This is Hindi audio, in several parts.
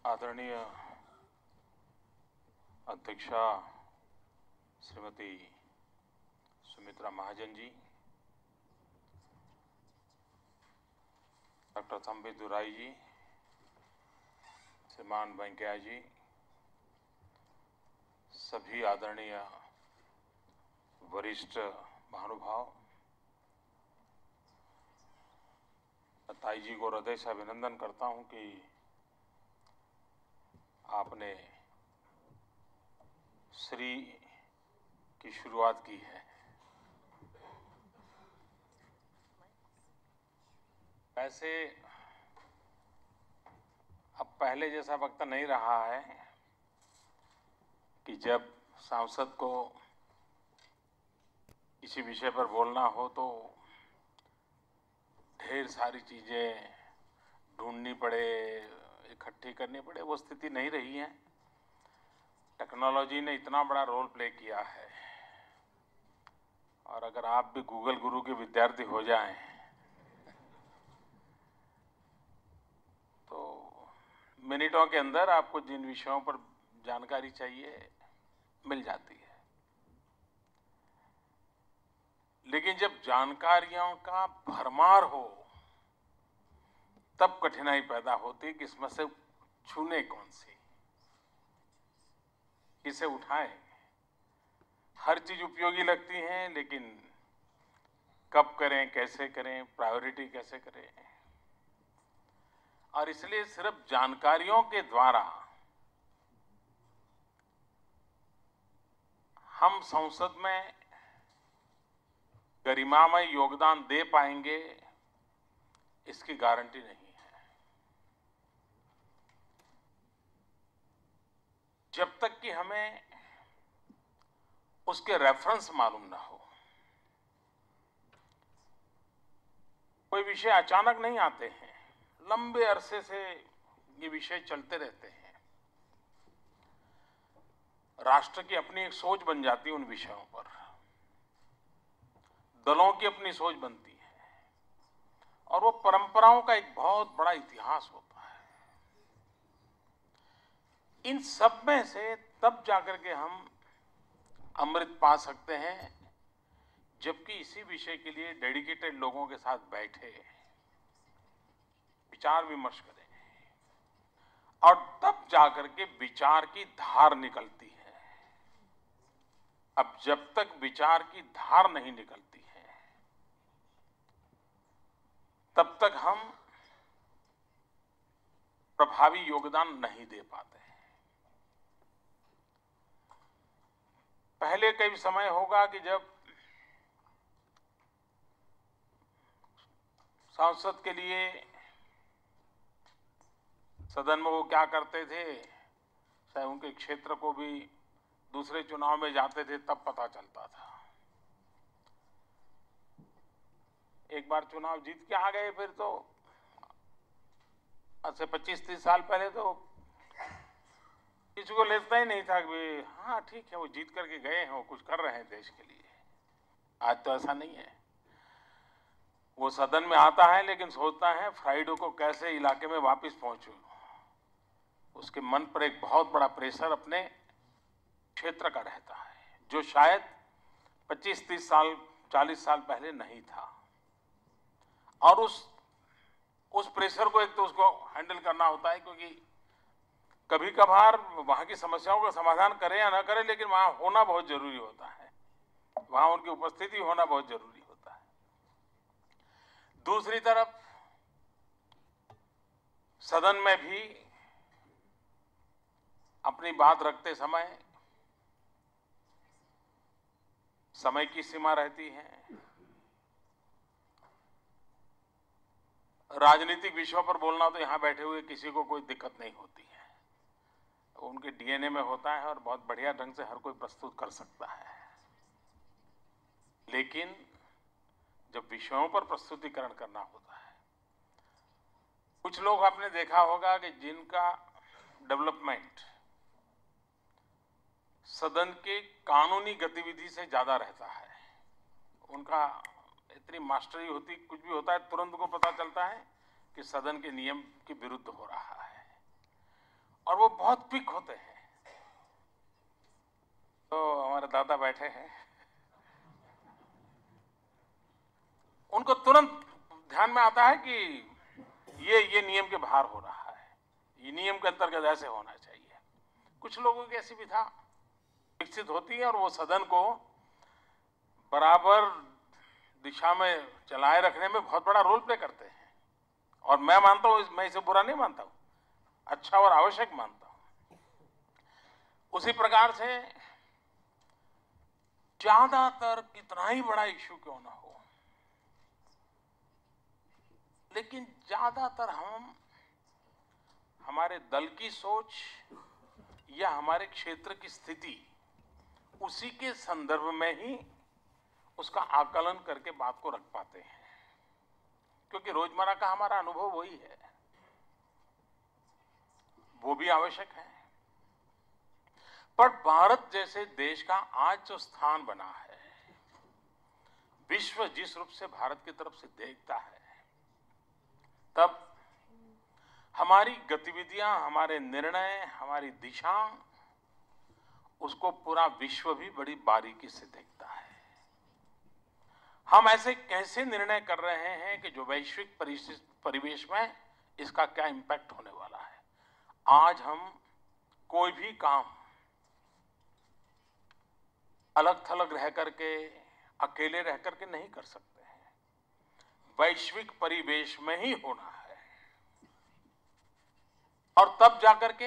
आदरणीय अध्यक्षा श्रीमती सुमित्रा महाजन जी, डॉक्टर तंबी दुराई जी, श्रीमान वेंकैया जी, सभी आदरणीय वरिष्ठ महानुभाव, ताई जी को हृदय से अभिनंदन करता हूं कि आपने श्री की शुरुआत की है। वैसे अब पहले जैसा वक्त नहीं रहा है कि जब सांसद को किसी विषय पर बोलना हो तो ढेर सारी चीजें ढूंढनी पड़े, इकट्ठी करनी पड़े। वो स्थिति नहीं रही है। टेक्नोलॉजी ने इतना बड़ा रोल प्ले किया है, और अगर आप भी गूगल गुरु के विद्यार्थी हो जाएं तो मिनटों के अंदर आपको जिन विषयों पर जानकारी चाहिए मिल जाती है। लेकिन जब जानकारियों का भरमार हो तब कठिनाई पैदा होती कि इसमें से छूने कौन सी, इसे उठाएं। हर चीज उपयोगी लगती है, लेकिन कब करें, कैसे करें, प्रायोरिटी कैसे करें। और इसलिए सिर्फ जानकारियों के द्वारा हम संसद में गरिमामय योगदान दे पाएंगे, इसकी गारंटी नहीं है। जब तक कि हमें उसके रेफरेंस मालूम ना हो। कोई विषय अचानक नहीं आते हैं, लंबे अरसे से ये विषय चलते रहते हैं। राष्ट्र की अपनी एक सोच बन जाती है उन विषयों पर, दलों की अपनी सोच बनती है, और वो परंपराओं का एक बहुत बड़ा इतिहास होता है। इन सब में से तब जाकर के हम अमृत पा सकते हैं जबकि इसी विषय के लिए डेडिकेटेड लोगों के साथ बैठे विचार विमर्श करें, और तब जाकर के विचार की धार निकलती है। अब जब तक विचार की धार नहीं निकलती है तब तक हम प्रभावी योगदान नहीं दे पाते। पहले कई समय होगा कि जब सांसद के लिए सदन में वो क्या करते थे, चाहे उनके क्षेत्र को भी दूसरे चुनाव में जाते थे तब पता चलता था। एक बार चुनाव जीत के आ गए, फिर तो आज से 25-30 साल पहले तो किसी को लेता ही नहीं था कि हाँ ठीक है, वो जीत करके गए हैं, वो कुछ कर रहे हैं देश के लिए। आज तो ऐसा नहीं है। वो सदन में आता है लेकिन सोचता है फ्राइडे को कैसे इलाके में वापस पहुंचूं। उसके मन पर एक बहुत बड़ा प्रेशर अपने क्षेत्र का रहता है, जो शायद 25-30 साल 40 साल पहले नहीं था। और उस प्रेशर को एक तो उसको हैंडल करना होता है, क्योंकि कभी कभार वहां की समस्याओं का समाधान करे या ना करे, लेकिन वहां होना बहुत जरूरी होता है, वहां उनकी उपस्थिति होना बहुत जरूरी होता है। दूसरी तरफ सदन में भी अपनी बात रखते समय की सीमा रहती है। राजनीतिक विषयों पर बोलना तो यहां बैठे हुए किसी को कोई दिक्कत नहीं होती है, उनके डीएनए में होता है और बहुत बढ़िया ढंग से हर कोई प्रस्तुत कर सकता है। लेकिन जब विषयों पर प्रस्तुतिकरण करना होता है, कुछ लोग आपने देखा होगा कि जिनका डेवलपमेंट सदन के कानूनी गतिविधि से ज्यादा रहता है, उनका इतनी मास्टरी होती, कुछ भी होता है तुरंत को पता चलता है कि सदन के नियम के विरुद्ध हो रहा है। और वो बहुत पिक होते हैं। तो हमारे दादा बैठे हैं, उनको तुरंत ध्यान में आता है कि ये नियम के बाहर हो रहा है, ये नियम के अंतर्गत ऐसे होना चाहिए। कुछ लोगों की ऐसी विधा विकसित होती है और वो सदन को बराबर दिशा में चलाए रखने में बहुत बड़ा रोल प्ले करते हैं। और मैं मानता हूं, मैं इसे बुरा नहीं मानता हूं, अच्छा और आवश्यक मानता हूं। उसी प्रकार से ज्यादातर कितना ही बड़ा इश्यू क्यों ना हो, लेकिन ज्यादातर हम हमारे दल की सोच या हमारे क्षेत्र की स्थिति उसी के संदर्भ में ही उसका आकलन करके बात को रख पाते हैं, क्योंकि रोजमर्रा का हमारा अनुभव वही है, वो भी आवश्यक है। पर भारत जैसे देश का आज जो स्थान बना है, विश्व जिस रूप से भारत की तरफ से देखता है, तब हमारी गतिविधियां, हमारे निर्णय, हमारी दिशा, उसको पूरा विश्व भी बड़ी बारीकी से देखता है। हम ऐसे कैसे निर्णय कर रहे हैं कि जो वैश्विक परिवेश में इसका क्या इंपैक्ट होने वाला है। आज हम कोई भी काम अलग थलग रह करके, अकेले रह करके नहीं कर सकते हैं, वैश्विक परिवेश में ही होना है। और तब जाकर के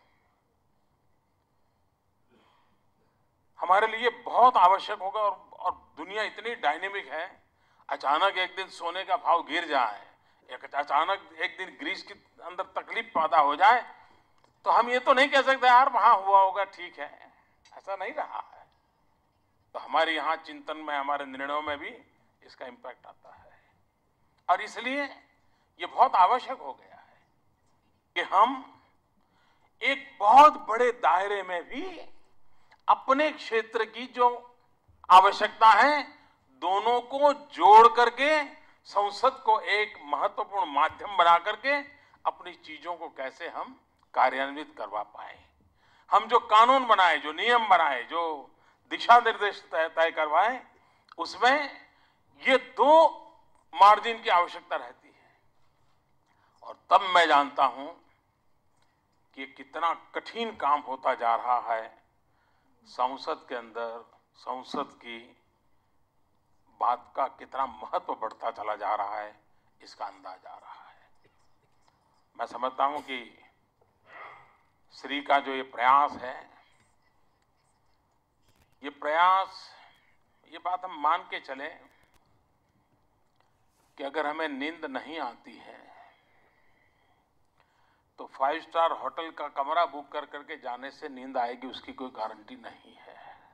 हमारे लिए बहुत आवश्यक होगा। और दुनिया इतनी डायनेमिक है, अचानक एक दिन सोने का भाव गिर जाए, अचानक एक दिन ग्रीस के अंदर तकलीफ पैदा हो जाए, तो हम ये तो नहीं कह सकते यार वहां हुआ होगा ठीक है, ऐसा नहीं रहा है। तो हमारे यहां चिंतन में, हमारे निर्णयों में भी इसका इंपैक्ट आता है। और इसलिए ये बहुत आवश्यक हो गया है कि हम एक बहुत बड़े दायरे में भी अपने क्षेत्र की जो आवश्यकता है, दोनों को जोड़ करके संसद को एक महत्वपूर्ण माध्यम बना करके अपनी चीजों को कैसे हम कार्यान्वित करवा पाए। हम जो कानून बनाए, जो नियम बनाए, जो दिशा निर्देश तय करवाए, उसमें ये दो मार्जिन की आवश्यकता रहती है। और तब मैं जानता हूं कि ये कितना कठिन काम होता जा रहा है। संसद के अंदर संसद की बात का कितना महत्व बढ़ता चला जा रहा है, इसका अंदाज आ रहा है। मैं समझता हूं कि श्री का जो ये प्रयास है, ये प्रयास, ये बात हम मान के चले कि अगर हमें नींद नहीं आती है तो 5 स्टार होटल का कमरा बुक कर करके जाने से नींद आएगी, उसकी कोई गारंटी नहीं है।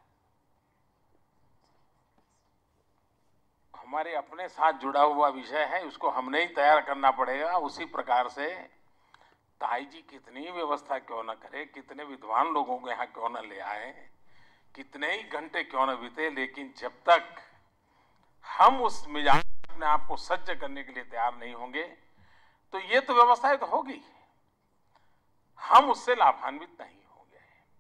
हमारे अपने साथ जुड़ा हुआ विषय है, उसको हमने ही तैयार करना पड़ेगा। उसी प्रकार से ताई जी कितनी व्यवस्था क्यों न करे, कितने विद्वान लोगों को यहाँ क्यों न ले आए, कितने ही घंटे क्यों न बीते, लेकिन जब तक हम उस मिजाज अपने आप को सज्ज करने के लिए तैयार नहीं होंगे, तो ये तो व्यवस्थाएं तो होगी, हम उससे लाभान्वित नहीं होंगे।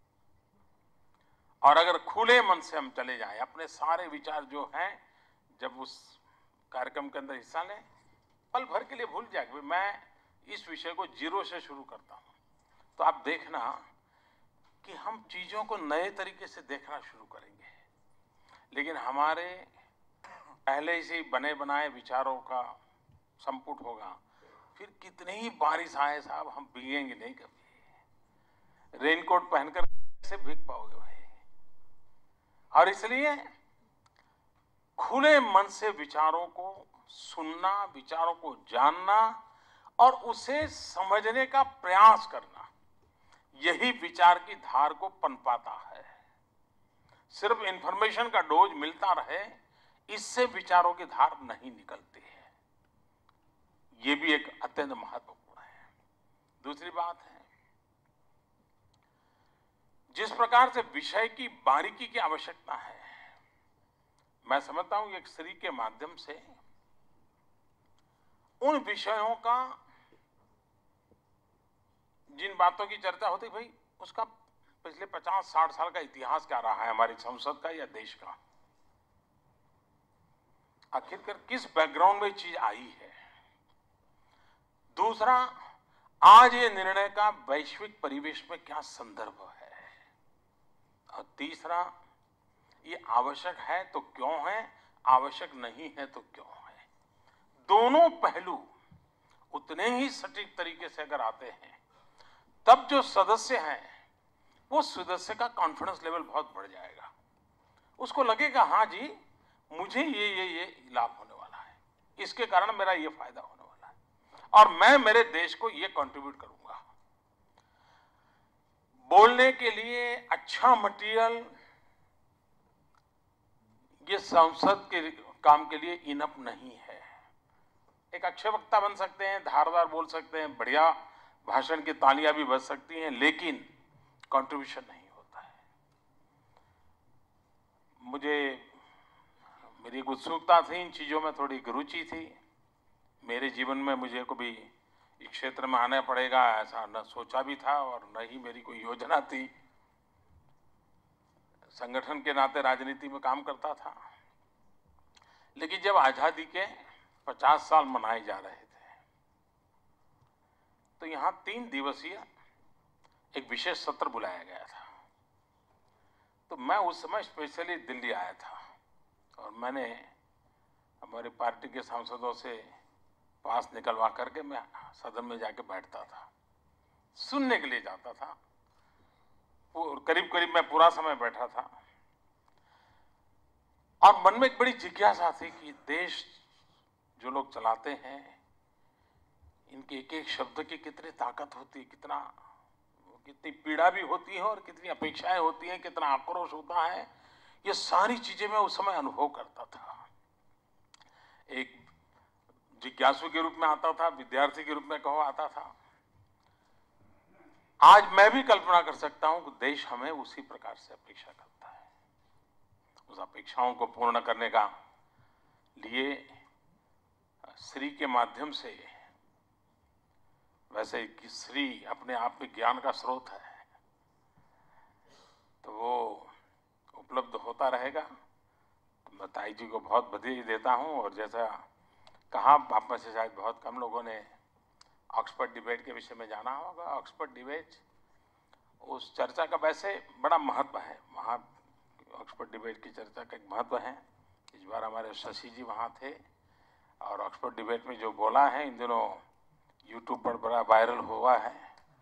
और अगर खुले मन से हम चले जाएं, अपने सारे विचार जो हैं, जब उस कार्यक्रम के अंदर हिस्सा लें, पल भर के लिए भूल जाए कि मैं इस विषय को जीरो से शुरू करता हूं, तो आप देखना कि हम चीजों को नए तरीके से देखना शुरू करेंगे। लेकिन हमारे पहले से बने बनाए विचारों का संपुट होगा, फिर कितनी ही बारिश आए साहब, हम भीगेंगे नहीं कभी। रेनकोट पहनकर कैसे भीग पाओगे भाई। और इसलिए खुले मन से विचारों को सुनना, विचारों को जानना और उसे समझने का प्रयास करना, यही विचार की धार को पनपाता है। सिर्फ इंफॉर्मेशन का डोज मिलता रहे, इससे विचारों की धार नहीं निकलती है। ये भी एक अत्यंत महत्वपूर्ण है। दूसरी बात है, जिस प्रकार से विषय की बारीकी की आवश्यकता है, मैं समझता हूं एक श्री के माध्यम से उन विषयों का जिन बातों की चर्चा होती, भाई उसका पिछले 50-60 साल का इतिहास क्या रहा है हमारी संसद का या देश का, आखिरकार किस बैकग्राउंड में ये चीज आई है। दूसरा, आज ये निर्णय का वैश्विक परिवेश में क्या संदर्भ है। और तीसरा, ये आवश्यक है तो क्यों है, आवश्यक नहीं है तो क्यों है। दोनों पहलू उतने ही सटीक तरीके से अगर आते हैं, तब जो सदस्य हैं वो सदस्य का कॉन्फिडेंस लेवल बहुत बढ़ जाएगा। उसको लगेगा हाँ जी, मुझे ये लाभ होने वाला है, इसके कारण मेरा ये फायदा होने वाला है और मैं मेरे देश को ये कंट्रीब्यूट करूंगा। बोलने के लिए अच्छा मटेरियल ये संसद के काम के लिए इनफ नहीं है। एक अच्छे वक्ता बन सकते हैं, धारदार बोल सकते हैं, बढ़िया भाषण की तालियां भी बज सकती हैं, लेकिन कंट्रीब्यूशन नहीं होता है। मेरी एक उत्सुकता थी, इन चीजों में थोड़ी रुचि थी। मेरे जीवन में मुझे कभी इस क्षेत्र में आना पड़ेगा ऐसा न सोचा भी था और न ही मेरी कोई योजना थी। संगठन के नाते राजनीति में काम करता था, लेकिन जब आजादी के 50 साल मनाए जा रहे थे तो यहां 3 दिवसीय एक विशेष सत्र बुलाया गया था। तो मैं उस समय स्पेशली दिल्ली आया था और मैंने हमारी पार्टी के सांसदों से पास निकलवा करके मैं सदन में जाके बैठता था, सुनने के लिए जाता था। करीब करीब मैं पूरा समय बैठा था और मन में एक बड़ी जिज्ञासा थी कि देश जो लोग चलाते हैं, इनके एक एक शब्द की कितनी ताकत होती है, कितनी पीड़ा भी होती है और कितनी अपेक्षाएं होती हैं, कितना आक्रोश होता है। ये सारी चीजें मैं उस समय अनुभव करता था। एक जिज्ञासु के रूप में आता था, विद्यार्थी के रूप में कहो आता था। आज मैं भी कल्पना कर सकता हूं कि देश हमें उसी प्रकार से अपेक्षा करता है। उस अपेक्षाओं को पूर्ण करने का लिए श्री के माध्यम से, वैसे कि श्री अपने आप में ज्ञान का स्रोत है, तो वो उपलब्ध होता रहेगा। तो मैं ताई जी को बहुत बधाई देता हूं। और जैसा कहा, आप में से शायद बहुत कम लोगों ने ऑक्सफोर्ड डिबेट के विषय में जाना होगा। ऑक्सफोर्ड डिबेट, उस चर्चा का वैसे बड़ा महत्व है। वहाँ ऑक्सफोर्ड डिबेट की चर्चा का एक महत्व है। इस बार हमारे शशि जी वहाँ थे और ऑक्सफोर्ड डिबेट में जो बोला है, इन दिनों यूट्यूब पर बड़ा वायरल हुआ है।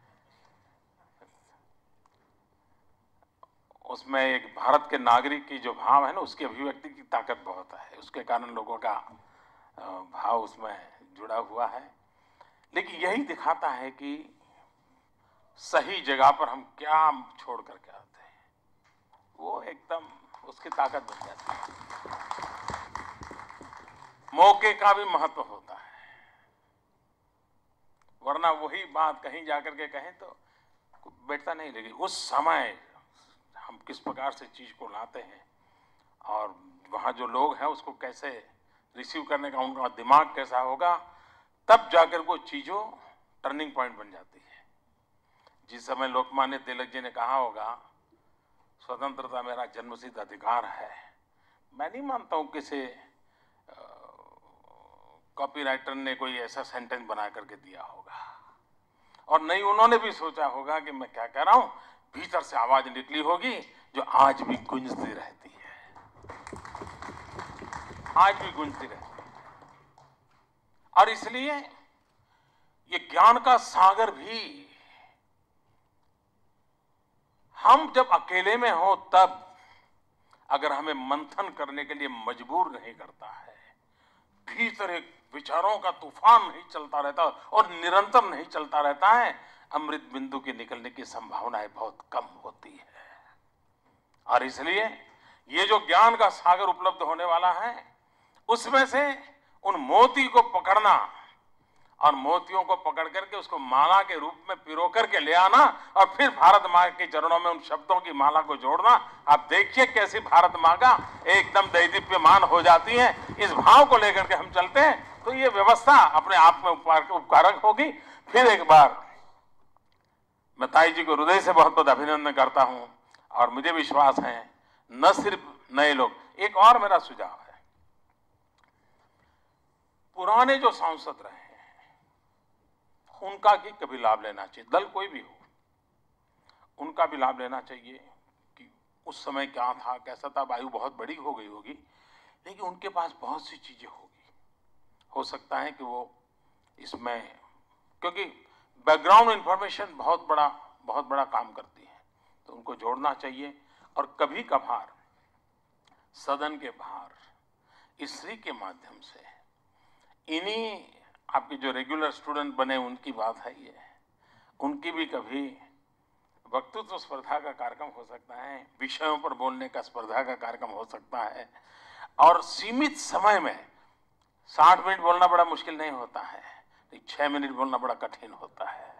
उसमें एक भारत के नागरिक की जो भाव है ना, उसकी अभिव्यक्ति की ताकत बहुत है। उसके कारण लोगों का भाव उसमें जुड़ा हुआ है। लेकिन यही दिखाता है कि सही जगह पर हम क्या छोड़ करके आते हैं, वो एकदम उसकी ताकत बन जाती है। मौके का भी महत्व होता है, वरना वही बात कहीं जाकर के कहें तो बैठता नहीं। लेकिन उस समय हम किस प्रकार से चीज को लाते हैं और वहां जो लोग हैं उसको कैसे रिसीव करने का उनका दिमाग कैसा होगा, तब जाकर वो चीजों टर्निंग पॉइंट बन जाती है। जिस समय लोकमान्य तिलक जी ने कहा होगा, स्वतंत्रता मेरा जन्मसिद्ध अधिकार है, मैं नहीं मानता हूं किसी कॉपीराइटर ने कोई ऐसा सेंटेंस बना करके दिया होगा और नहीं उन्होंने भी सोचा होगा कि मैं क्या कह रहा हूं। भीतर से आवाज निकली होगी जो आज भी गूंजती रहती है, आज भी गूंजती रहती है। और इसलिए ये ज्ञान का सागर भी हम जब अकेले में हो तब अगर हमें मंथन करने के लिए मजबूर नहीं करता है, भीतर एक विचारों का तूफान नहीं चलता रहता और निरंतर नहीं चलता रहता है, अमृत बिंदु के निकलने की संभावनाएं बहुत कम होती है। और इसलिए ये जो ज्ञान का सागर उपलब्ध होने वाला है, उसमें से उन मोती को पकड़ना और मोतियों को पकड़ करके उसको माला के रूप में पिरो करके ले आना और फिर भारत माँ के चरणों में उन शब्दों की माला को जोड़ना। आप देखिए कैसी भारत माँ का एकदम दैदीप्यमान हो जाती है। इस भाव को लेकर के हम चलते हैं तो ये व्यवस्था अपने आप में उपकारक होगी। फिर एक बार मैं ताई जी को हृदय से बहुत बहुत अभिनंदन करता हूं और मुझे विश्वास है न सिर्फ नए लोग, एक और मेरा सुझाव है, पुराने जो सांसद रहे हैं उनका भी कभी लाभ लेना चाहिए, दल कोई भी हो उनका भी लाभ लेना चाहिए कि उस समय क्या था, कैसा था। आयु बहुत बड़ी हो गई होगी लेकिन उनके पास बहुत सी चीजें होगी, हो सकता है कि वो इसमें, क्योंकि बैकग्राउंड इंफॉर्मेशन बहुत बड़ा काम करती है, तो उनको जोड़ना चाहिए। और कभी कभार सदन के बाहर स्त्री के माध्यम से इन्हीं आपके जो रेगुलर स्टूडेंट बने उनकी बात है, ये उनकी भी कभी वक्तृत्व स्पर्धा का कार्यक्रम हो सकता है, विषयों पर बोलने का स्पर्धा का कार्यक्रम हो सकता है। और सीमित समय में 60 मिनट बोलना बड़ा मुश्किल नहीं होता है, 6 मिनट बोलना बड़ा कठिन होता है।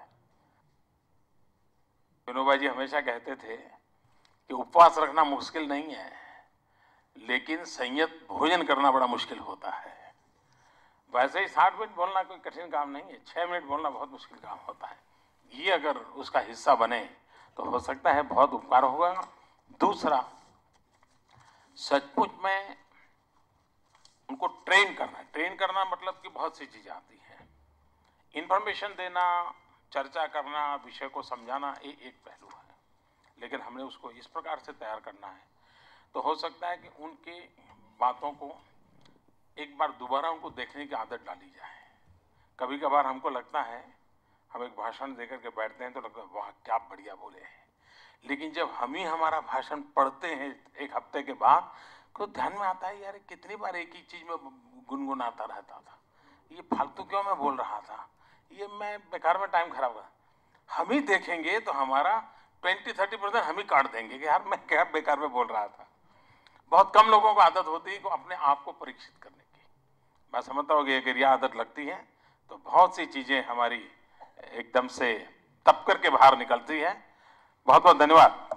विनोबा जी हमेशा कहते थे कि उपवास रखना मुश्किल नहीं है, लेकिन संयत भोजन करना बड़ा मुश्किल होता है। वैसे ही 60 मिनट बोलना कोई कठिन काम नहीं है, 6 मिनट बोलना बहुत मुश्किल काम होता है। ये अगर उसका हिस्सा बने तो हो सकता है बहुत उपकार होगा। दूसरा, सचमुच में उनको ट्रेन करना मतलब कि बहुत सी चीजें आती हैं। इंफॉर्मेशन देना, चर्चा करना, विषय को समझाना, ये एक पहलू है, लेकिन हमने उसको इस प्रकार से तैयार करना है तो हो सकता है कि उनकी बातों को एक बार दोबारा उनको देखने की आदत डाली जाए। कभी कभार हमको लगता है, हम एक भाषण देकर के बैठते हैं तो लगता है वाह क्या बढ़िया बोले हैं, लेकिन जब हम ही हमारा भाषण पढ़ते हैं एक हफ्ते के बाद तो ध्यान में आता है यार कितनी बार एक ही चीज में गुनगुनाता रहता था, ये फालतू क्यों मैं बोल रहा था, ये मैं बेकार में टाइम खराब कर। हम ही देखेंगे तो हमारा 20-30% हम ही काट देंगे कि यार मैं क्या बेकार में बोल रहा था। बहुत कम लोगों को आदत होती है कि अपने आप को परीक्षित करने की। मैं समझता हूँ कि अगर यह आदत लगती है तो बहुत सी चीजें हमारी एकदम से तप करके बाहर निकलती है। बहुत बहुत धन्यवाद।